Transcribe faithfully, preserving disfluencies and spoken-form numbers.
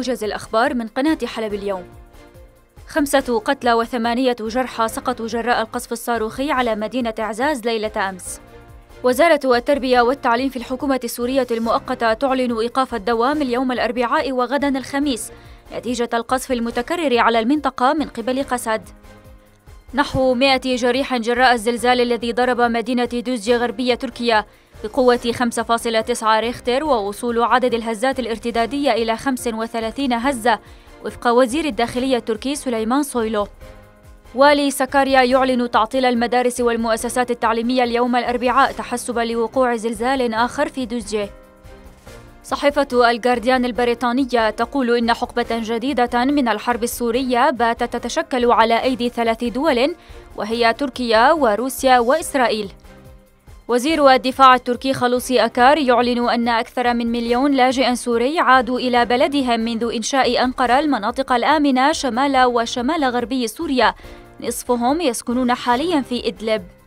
موجز الأخبار من قناة حلب اليوم. خمسة قتلى وثمانية جرحى سقطوا جراء القصف الصاروخي على مدينة عزاز ليلة أمس. وزارة التربية والتعليم في الحكومة السورية المؤقتة تعلن إيقاف الدوام اليوم الأربعاء وغدا الخميس نتيجة القصف المتكرر على المنطقة من قبل قسد. نحو مئة جريح جراء الزلزال الذي ضرب مدينة دوزجي غربية تركيا بقوة خمسة فاصلة تسعة ريختر، ووصول عدد الهزات الارتدادية إلى خمس وثلاثين هزة وفق وزير الداخلية التركي سليمان سويلو. والي سكاريا يعلن تعطيل المدارس والمؤسسات التعليمية اليوم الأربعاء تحسبا لوقوع زلزال آخر في دوزجي. صحيفة الجارديان البريطانية تقول إن حقبة جديدة من الحرب السورية باتت تتشكل على أيدي ثلاث دول، وهي تركيا وروسيا وإسرائيل. وزير الدفاع التركي خلوصي أكار يعلن أن أكثر من مليون لاجئ سوري عادوا إلى بلدهم منذ إنشاء أنقرة المناطق الآمنة شمال وشمال غربي سوريا، نصفهم يسكنون حاليا في إدلب.